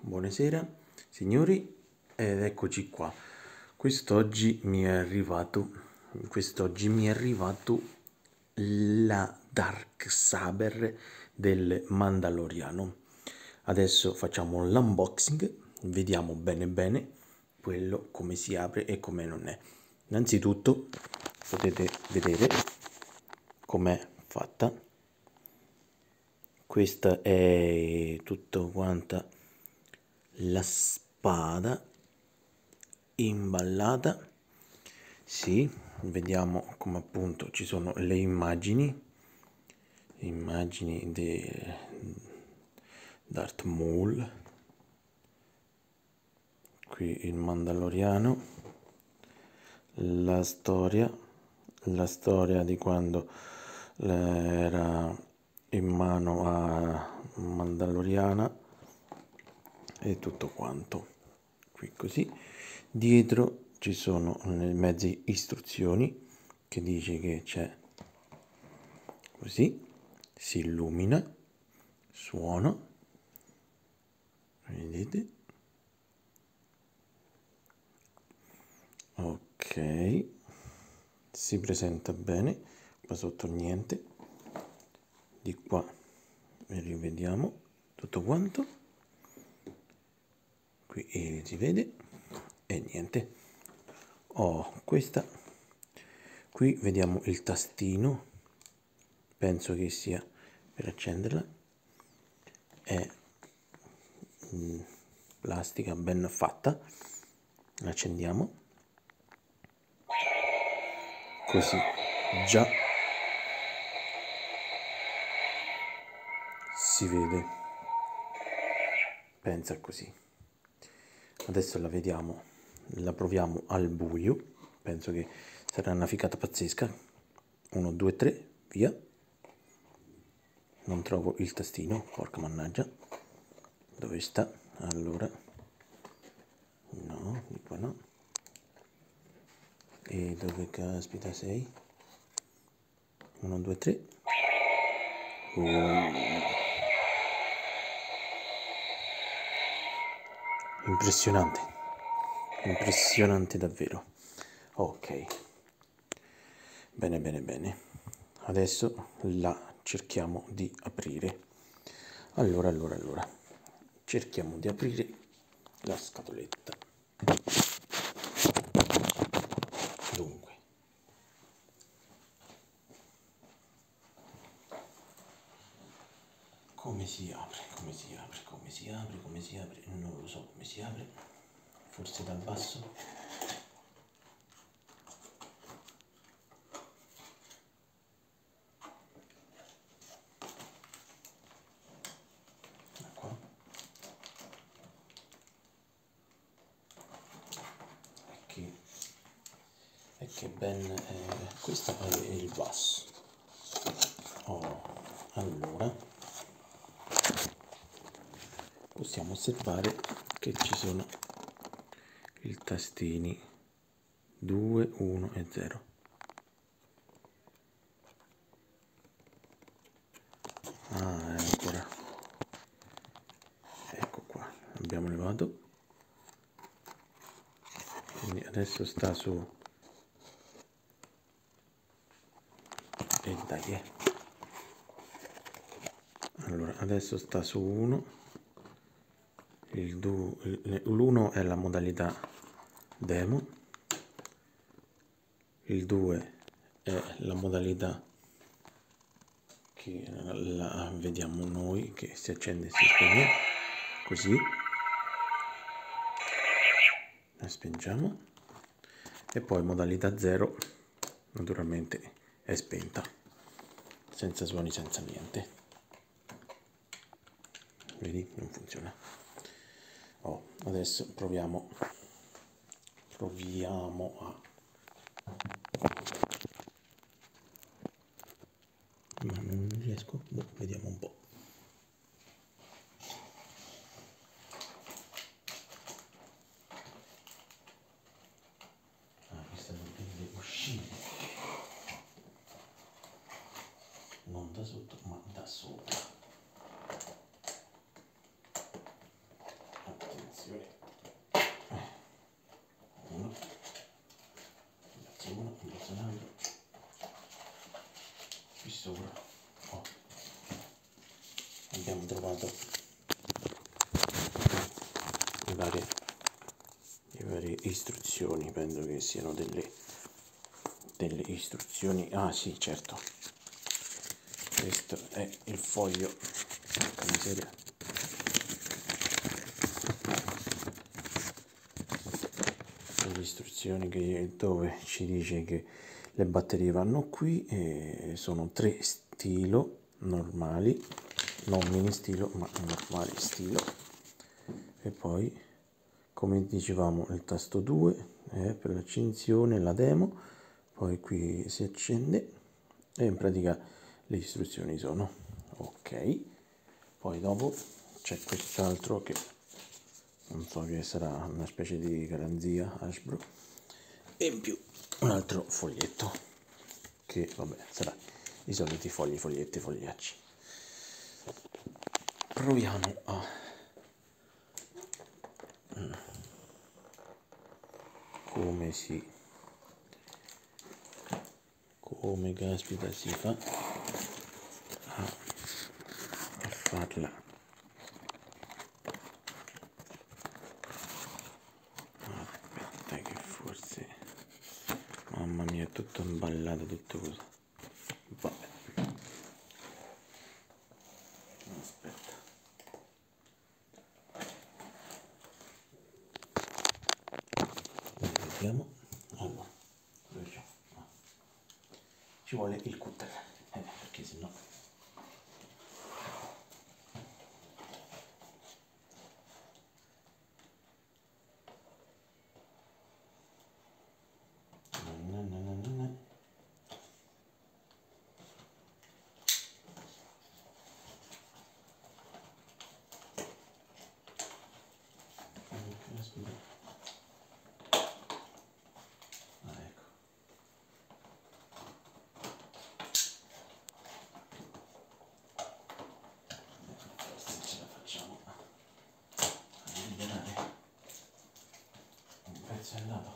Buonasera signori ed eccoci qua. Quest'oggi mi è arrivato la Darksaber del Mandaloriano. Adesso facciamo l'unboxing, vediamo bene quello come si apre e come non è. Innanzitutto potete vedere com'è fatta. Questa è tutta quanta la spada imballata. Sì, vediamo come appunto ci sono le immagini di Darth Maul, qui il Mandaloriano, la storia di quando era in mano a Mandaloriana e tutto quanto. Qui così dietro ci sono nel mezzo istruzioni che dice che c'è così, si illumina, suona, vedete, ok, si presenta bene, qua sotto niente, di qua rivediamo tutto quanto, qui si vede e niente. Questa qui vediamo il tastino, penso che sia per accenderla, è plastica ben fatta, la accendiamo così, già si vede, pensa così. Adesso la vediamo, la proviamo al buio, penso che sarà una ficata pazzesca. 1 2 3 via. Non trovo il tastino, porca mannaggia, dove sta? Allora no, di qua no. E dove caspita sei? 1 2 3. Impressionante davvero. Ok, bene, adesso la cerchiamo di aprire. Allora cerchiamo di aprire la scatoletta. Dunque, come si apre? Non lo so come si apre, forse dal basso. Qua. E che ben, questo è il basso. Allora possiamo osservare che ci sono i tastini 2, 1 e 0. Ancora, ecco qua, abbiamo levato, quindi adesso sta su, e dai, allora adesso sta su 1, l'1 è la modalità demo, il 2 è la modalità che la vediamo noi, che si accende e si spegne, così, la spingiamo, e poi modalità 0 naturalmente è spenta, senza suoni, senza niente. Vedi, non funziona. Adesso proviamo a, ma non riesco, vediamo un po'. Questa dovrebbe uscire non da sotto ma da sopra. Ok, abbiamo trovato le varie istruzioni, penso che siano delle istruzioni. Ah sì, certo, questo è il foglio, porca miseria, le istruzioni dove ci dice che le batterie vanno qui e sono 3 stilo normali, non mini stilo ma normali stilo, e poi come dicevamo il tasto 2 è per l'accensione, la demo, poi qui si accende e in pratica le istruzioni sono ok. Poi dopo c'è quest'altro che non so, che sarà una specie di garanzia Hasbro, e in più un altro foglietto che vabbè sarà i soliti fogli, foglietti, fogliacci. Proviamo a come caspita si fa a farla. Aspetta che forse, mamma mia, è tutto imballato, tutto così. Vabbè, aspetta, vediamo. Allora, dove c'è? Ah, ci vuole il cutter, perché sennò lato.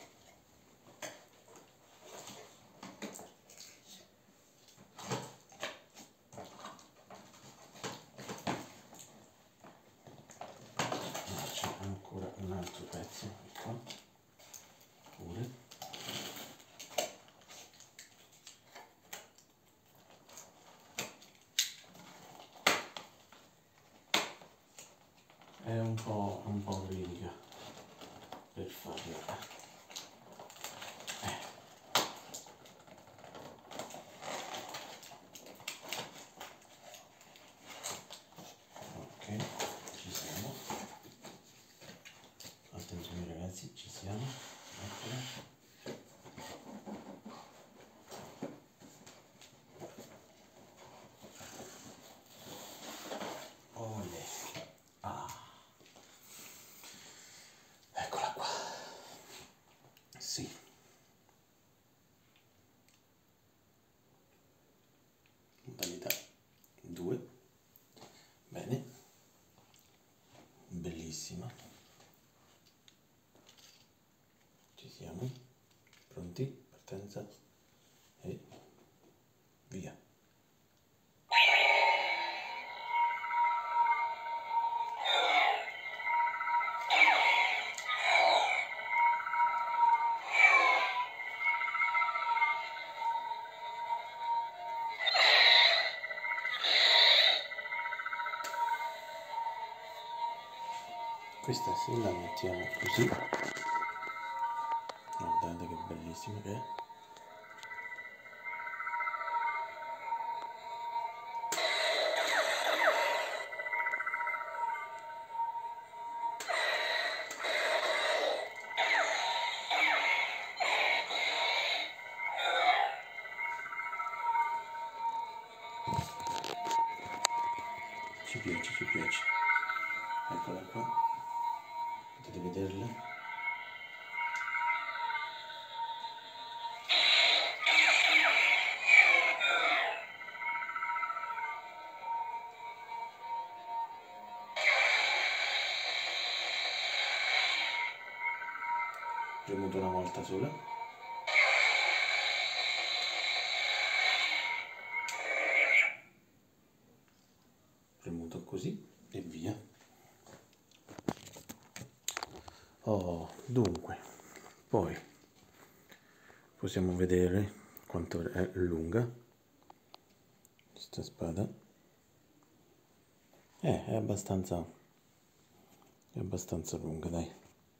C'è ancora un altro pezzo qua pure, è un po' critica per farla. Ci siamo, attenzione ragazzi, ci siamo, eccola. Olè. Ah, eccola qua, sì, modalità 2, bene, bellissima. Ci siamo, pronti, partenza e via. Questa se la mettiamo così, guardate che bellissima che è. Ci piace, ci piace. Eccola qua, potete vederla. Premuto una volta sola. Premuto così e via. Oh, dunque, poi possiamo vedere quanto è lunga questa spada. È abbastanza lunga, dai.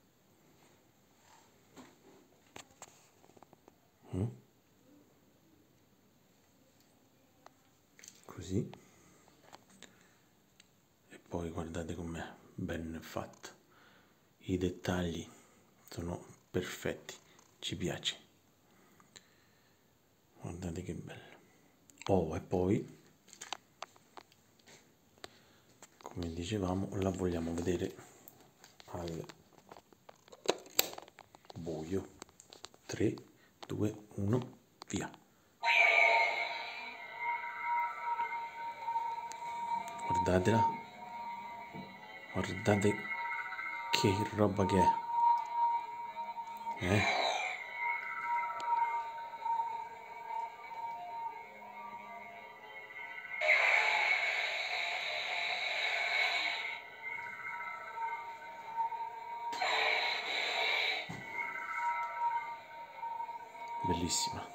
Così. E poi guardate com'è ben fatta. I dettagli sono perfetti, ci piace. Guardate che bello. Oh, e poi, come dicevamo, la vogliamo vedere al buio. 3, 2, 1, via. Guardatela. Guardate che roba che è. Bellissima.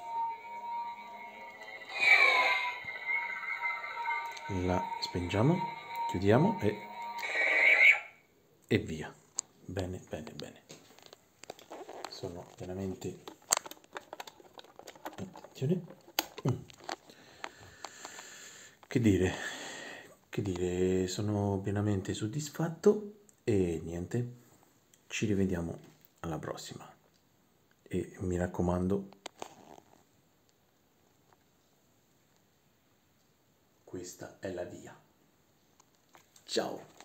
La spengiamo, chiudiamo e via. Bene, bene, bene. Sono veramente... Attenzione. Che dire, sono pienamente soddisfatto e niente, ci rivediamo alla prossima. E mi raccomando, questa è la via. Ciao!